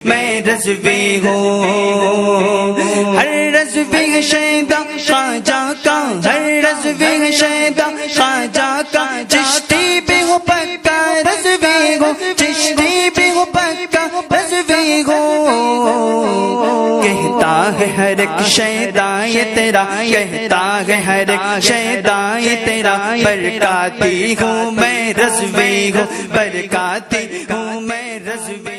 मैं रज़वी हूँ। हर रज़वी है शैदा ख्वाजा का, हर रज़वी है शैदा ख्वाजा का। चिश्ती भी हूँ पक्का रज़वी हूँ, चिश्ती भी हूँ पक्का रज़वी हूँ। कहता है हर एक शैदा ये तेरा, कहता है हर एक शैदा ये तेरा। बरकाती हूँ मैं रज़वी हूँ, बरकाती हूँ मैं रज़वी।